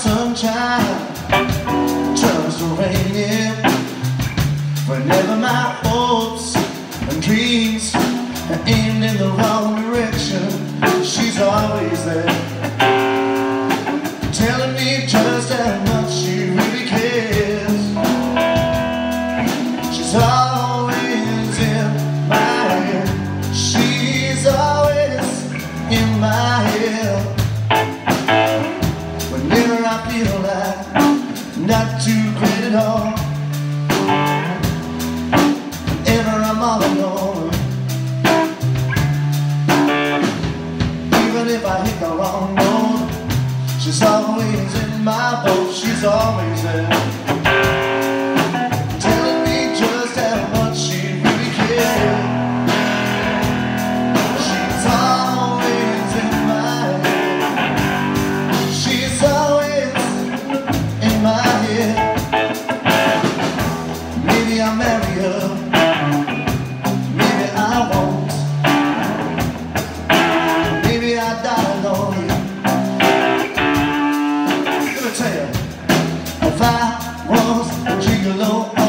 sunshine turns to rain. Whenever my hopes and dreams are aimed in the wrong direction, she's always there, telling me just how much she really cares. She's always in my head. She's always in my head. Whenever I feel like not too great at all, whenever I'm all alone, even if I hit the wrong note, she's always in my boat. She's always there, telling me just how much she really cares. She's always in my head. She's always in my head. Maybe I'll marry her, maybe I won't. Maybe I'll die alone. Let me tell you, if I was a gigolo,